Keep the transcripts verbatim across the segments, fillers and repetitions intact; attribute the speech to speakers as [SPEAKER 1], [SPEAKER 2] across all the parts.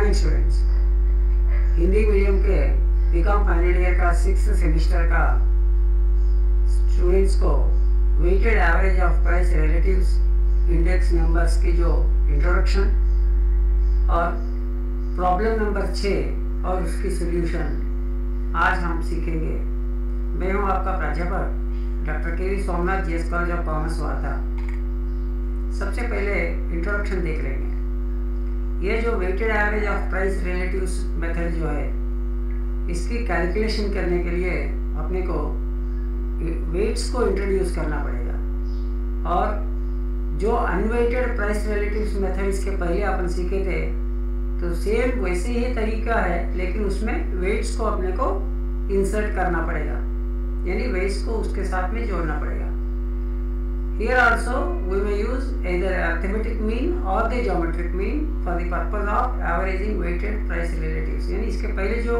[SPEAKER 1] Morning students, Hindi medium के BCom final year का six semester का स्टूडेंट्स को weighted average of price relatives index numbers की जो इंट्रोडक्शन और प्रॉब्लम नंबर छः और उसकी सॉल्यूशन आज हम सीखेंगे। मैं हूं आपका प्राध्यापक doctor K V Somnath, GS college of commerce, वार्ता। सबसे पहले इंट्रोडक्शन देख लेंगे। ये जो weighted average of price relatives method जो है, इसकी कैलकुलेशन करने के लिए अपने को वेट्स को इंट्रोड्यूस करना पड़ेगा। और जो अनवेटेड प्राइस रिलेटिव्स मेथड इसके पहले अपन सीखे थे, तो सेम वैसे ही तरीका है, लेकिन उसमें वेट्स को अपने को इंसर्ट करना पड़ेगा, यानी वेट्स को उसके साथ में जोड़ना पड़ेगा। Here also we may use either arithmetic mean or the geometric mean for the purpose of averaging weighted price relatives। यानी इसके पहले जो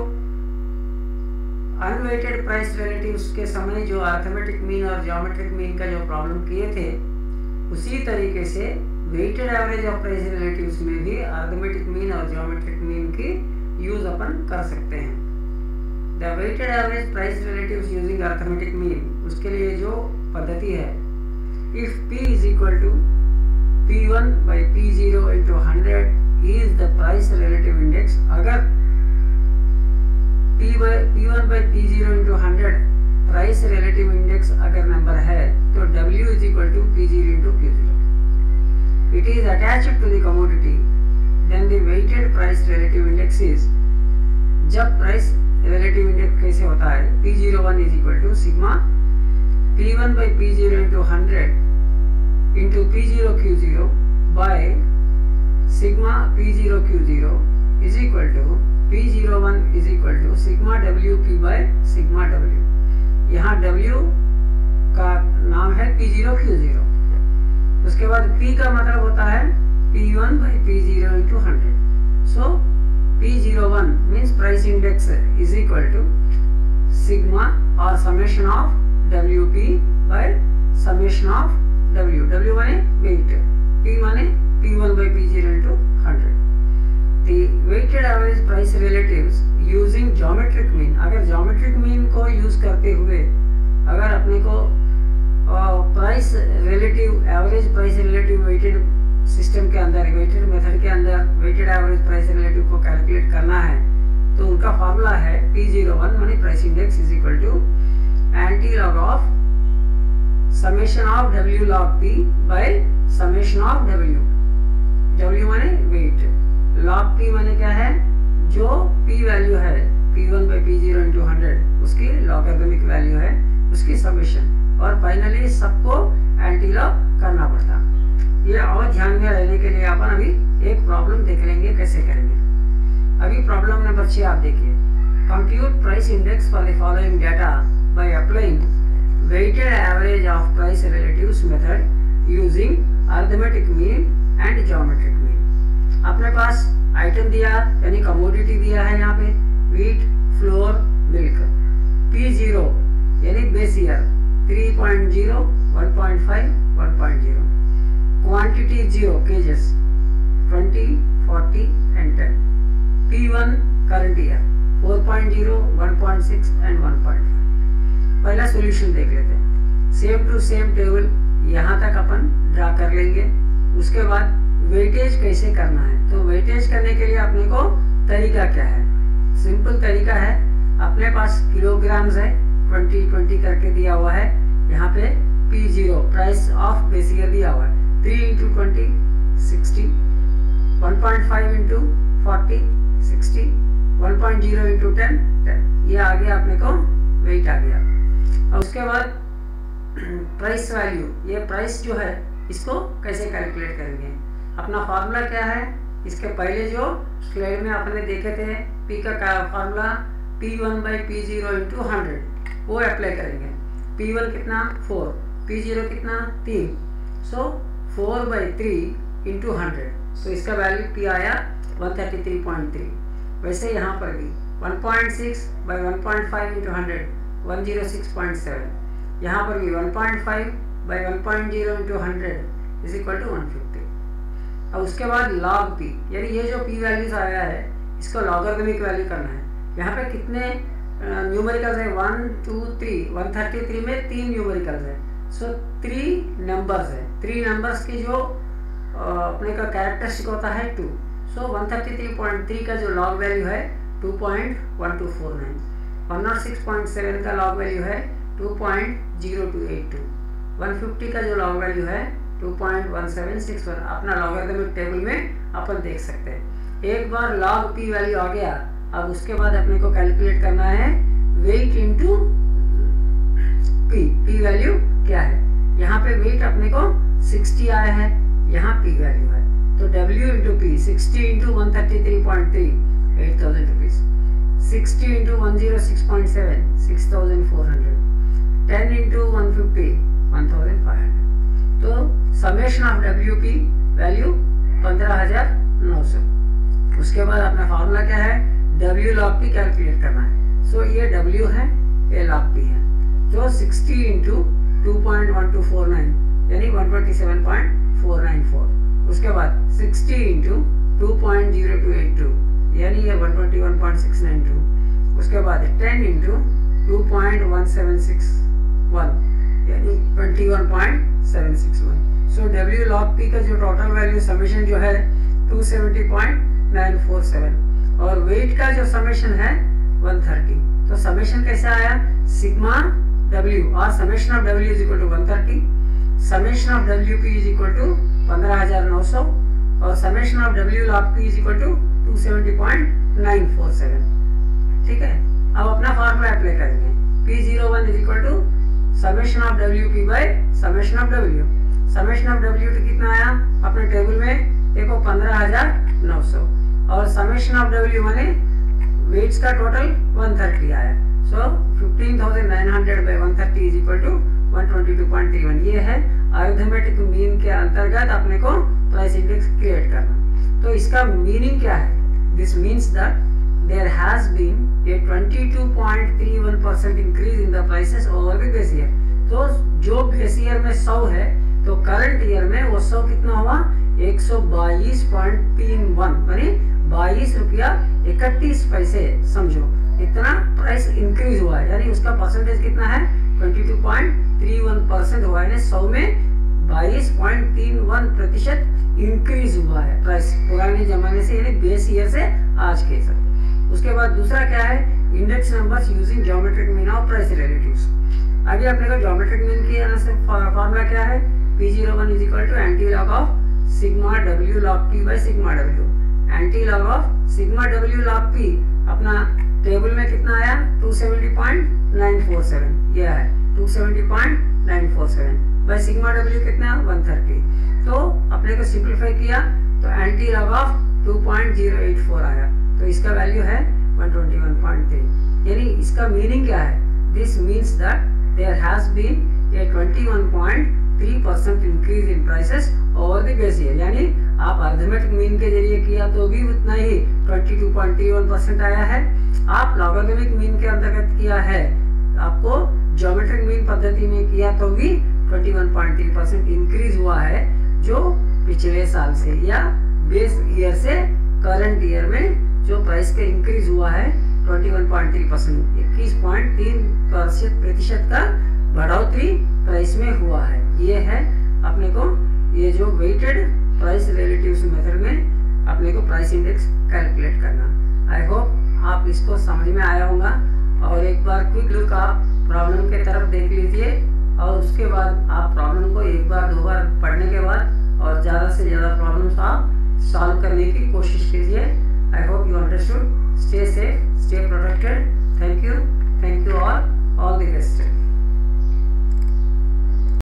[SPEAKER 1] अनवेटेड प्राइस रिलेटिव्स के समय जो अर्थमेटिक मीन और ज्योमेट्रिक मीन का जो प्रॉब्लम किए थे, उसी तरीके से weighted average of price relatives में भी अर्थमेटिक मीन और ज्योमेट्रिक मीन की यूज अपन कर सकते हैं। The weighted average price relatives using arithmetic mean, उसके लिए जो पद्धति है, if P is equal to P one by P zero into one hundred is the price relative index। अगर P by P one by P zero into one hundred price relative index अगर number है, तो W is equal to P zero into Q zero। It is attached to the commodity, then the weighted price relative index is। जब price relative index कैसे होता है, P zero one is equal to sigma P one by P zero into one hundred into P zero Q zero by sigma P zero Q zero is equal to P zero one is equal to sigma W P by sigma W। यहाँ W का नाम है P zero Q zero। उसके बाद P का मतलब होता है P one by P zero into one hundred। So P zero one means price index is equal to sigma or summation of W P by summation of W। W माने weight, P माने P one by P zero into one hundred। The weighted average price relatives using geometric mean। अगर geometric mean को use करते हुए अगर अपने को price relative average price relative weighted system के अंदर, वेटेड मेथड के अंदर वेटेड एवरेज प्राइस रिलेटिव को कैलकुलेट करना है, तो उनका फॉर्मूला है P zero one माने price index is equal to anti log of summation of W log P by summation of W। W माने weight, log P माने क्या है, जो P वैल्यू है P one by P zero into one hundred उसकी logarithmic value है, उसकी summation, और फाइनली सबको एंटी लॉग करना पड़ता। ये और ध्यान में रहने के लिए अपन अभी एक प्रॉब्लम देख लेंगे कैसे करेंगे। अभी प्रॉब्लम नंबर छः आप देखिए। Compute price index for the following data by applying weighted average of price relatives method using arithmetic mean and geometric mean। अपने पास आइटम दिया, यानी कमोडिटी दिया है, यहाँ पे wheat, flour, milk। P zero यानी base year three point zero, one point five, one point zero। Quantity zero cages twenty, forty and ten। P one current year four point zero, one point six and one point five। पहला solution देख लेते हैं। Same to same table यहाँ तक अपन draw कर लेंगे। उसके बाद वेटेज कैसे करना है, तो वेटेज करने के लिए अपने को तरीका क्या है, सिंपल तरीका है। अपने पास किलोग्राम्स है, ट्वेंटी ट्वेंटी करके दिया हुआ है। यहाँ पे P zero price of base year दिया हुआ है, three into twenty sixty, one point five into forty sixty, one point zero into ten ten. ये आ गया अपने को वेट आ गया। और उसके बाद प्राइस वैल्यू, ये प्राइस जो है इसको कैसे कैलकुलेट करेंगे। अपना फार्मूला क्या है, इसके पहले जो स्लाइड में आपने देखे थे P का formula P one by P zero into hundred, वो अप्लाई करेंगे। P one कितना फोर, P zero कितना तीन, so four by three into hundred, तो इसका वैल्यू P आया one thirty three point three. वैसे यहाँ पर भी one point six by one point five into hundred one oh six point seven। यहाँ पर भी one point five by one point zero into one hundred is equal to one fifty। अब उसके बाद log P, यानी ये जो P values आया है, इसको लॉगरिथमिक वैल्यू करना है। यहाँ पे कितने न्यूमेरिकल्स है? One two three one thirty three में तीन न्यूमेरिकल्स है, सो थ्री नंबर्स है। थ्री नंबर्स की जो अपने का कैरेक्टरिस्टिक होता है two, so one thirty three point three का जो लॉग वैल्यू है two point one two four nine, one o six point seven का लॉग वैल्यू है two point zero two eight two, one fifty का जो log value है two point one seven six one. अपना logarithmic table में अपन देख सकते हैं। एक बार लॉग पी वैल्यू आ गया, अब उसके बाद अपने को कैलकुलेट करना है weight into P. P value क्या है? यहाँ पे वेट अपने को सिक्सटी आया है, यहाँ पी वैल्यू है, तो W into P sixty into one thirty three point three eight thousand rupees, sixty into one zero six point seven six thousand four hundred, ten into one fifty one thousand five hundred. तो summation of W P value पंद्रह हजार नौ सौ। उसके बाद अपना formula क्या है? W log P कैलकुलेट करना है। सो so, ये W है, ये log P है, तो sixty into two point one two four nine यानी one twenty seven point four nine four. उसके बाद sixty into two point zero two eight two यानी ये one twenty one point six nine two. उसके बाद ten into two point one seven six one यानी twenty one point seven six one. So W log P का जो total value summation जो है two seventy point nine four seven और weight का जो समेशन है वन थर्टी। तो समेशन कैसे आया? सिग्मा W और summation of W is equal to one thirty, summation of W P is equal to पंद्रह हजार नौ सौ और summation of W log P is equal to two seventy point nine four seven. ठीक है, अब अपना फॉर्मूला अप्लाई करेंगे। P zero one is equal to summation of W P by summation of W। Summation of W P कितना आया अपने table में? देखो पंद्रह हजार नौ सौ और समेशन ऑफ W माने वेट्स का टोटल वन थर्टी आया। So fifteen thousand nine hundred by one thirty is equal to one twenty two point three one. ये है अरिथमेटिक मीन के अंतर्गत अपने को प्राइस इंडेक्स क्रिएट करना। तो इसका मीनिंग क्या है? This means that there has been a twenty two point three one percent increase in the prices over the base year. तो जो बेस ईयर में सौ है तो करंट ईयर में वो सौ कितना हुआ? एक सौ बाईस पॉइंट तीन वन यानी बाईस रुपया इकतीस पैसे समझो इतना प्राइस इंक्रीज हुआ है, यानी उसका परसेंटेज कितना है? Twenty two point three one percent हुआ है, सौ में बाईस पॉइंट तीन वन प्रतिशत इंक्रीज हुआ है प्राइस पुराने जमाने से यानी बेस ईयर से आज के साथ। उसके बाद दूसरा क्या है? Index numbers using geometric mean of price relatives. आगे अपने को ज्योमेट्रिक मीन की फॉर्मूला क्या है? P zero one is equal to anti log of sigma W log P by sigma W। Anti log of sigma W log P अपना table में कितना आया? Two seventy point nine four seven, ये है two seventy point nine four seven by sigma W कितना? One thirty. तो अपने को सिंपलीफाई किया तो anti log of two point zero eight four आया, तो इसका वैल्यू है one twenty one point three. यानी इसका मीनिंग क्या है? This means that there has been a twenty one point three percent increase in prices over the base year. यानी आप अरिथमेटिक मीन के जरिए किया तो भी उतना ही twenty two point three one percent आया है। आप लॉगरिथमिक मीन के अंतर्गत किया है, आपको ज्योमेट्रिक मीन पद्धति में किया तो भी twenty one point three percent increase हुआ है, जो पिछले साल से या बेस ईयर से करंट ईयर में जो प्राइस का इंक्रीज हुआ है twenty one point three percent इक्कीस पॉइंट तीन प्रतिशत का बढ़ोतरी प्राइस में हुआ है। ये है अपने को ये जो वेटेड प्राइस रिलेटिव्स मेथड में अपने को प्राइस इंडेक्स कैलकुलेट करना। आई होप आप इसको समझ में आया होगा और एक बार क्विक लुक आप प्रॉब्लम के तरफ देख लीजिए और उसके बाद आप प्रॉब्लम को एक बार दो बार पढ़ने के बाद और ज़्यादा से ज़्यादा प्रॉब्लम्स आप सॉल्व करने की कोशिश कीजिए। I hope you understood. Stay safe, stay protected. Thank you, thank you all, all the best.